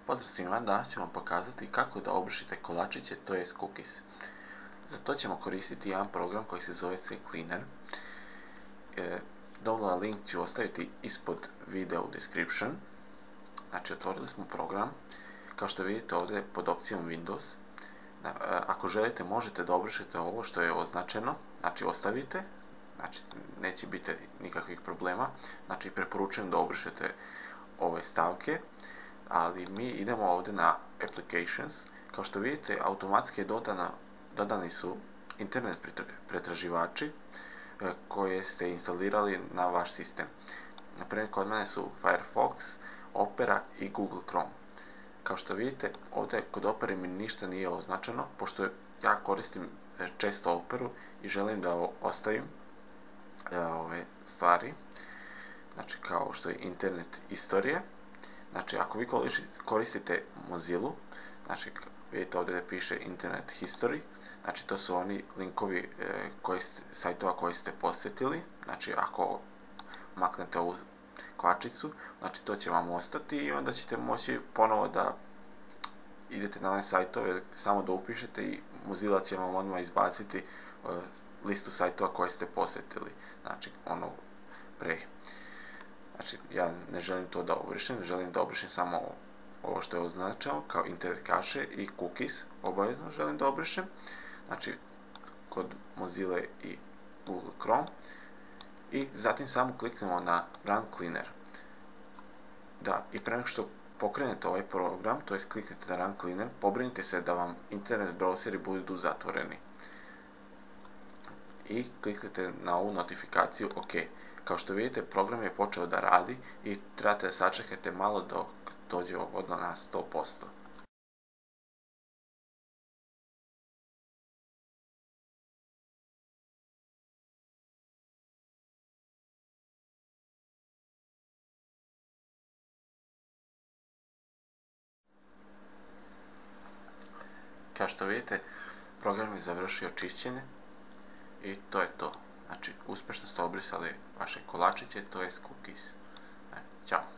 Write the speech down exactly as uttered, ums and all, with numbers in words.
Pozdrav svima, danas ću vam pokazati kako da obrišete kolačiće, to jest cookies. Za to ćemo koristiti jedan program koji se zove CCleaner. E, download link ću ostaviti ispod video u description. Znači, otvorili smo program. Kao što vidite ovdje pod opcijom Windows. Na, e, ako želite, možete da obrišete ovo što je označeno. Znači, ostavite. Znači, neće biti nikakvih problema. Znači, preporučujem da obrišete ove stavke. Ali mi idemo ovdje na Applications. Kao što vidite, automatski je dodana, dodani su internet pretraživači e, koje ste instalirali na vaš sistem. Naprimjer, kod mene su Firefox, Opera i Google Chrome. Kao što vidite, ovdje kod Opere mi ništa nije označeno, pošto ja koristim često Operu i želim da ostavim e, ove stvari, znači kao što je internet istorije. Znači, ako vi koristite Mozilla, znači, vidite ovdje da piše Internet History, znači, to su oni linkovi e, koji ste, sajtova koje ste posjetili. Znači, ako maknete ovu kvačicu, znači, to će vam ostati i onda ćete moći ponovo da idete na ove sajtove, samo da upišete i Mozilla će vam odmah izbaciti e, listu sajtova koje ste posjetili, znači, ono pre. Znači, ja ne želim to da obrišem, želim da obrišem samo ovo što je označeno kao internet cache i cookies, obavezno želim da obrišem. Znači, kod Mozilla i Google Chrome. I zatim samo kliknemo na Run Cleaner. Da, i pre nego što pokrenete ovaj program, to jest kliknete na Run Cleaner, pobrinite se da vam internet browseri budu zatvoreni. I kliknete na ovu notifikaciju OK. Kao što vidite, program je počeo da radi i trebate da sačekate malo dok dođe odmah na sto posto. Kao što vidite, program je završio čišćenje i to je to. Znači, uspješno ste obrisali vaše kolačiće, to jest cookies. Ćao!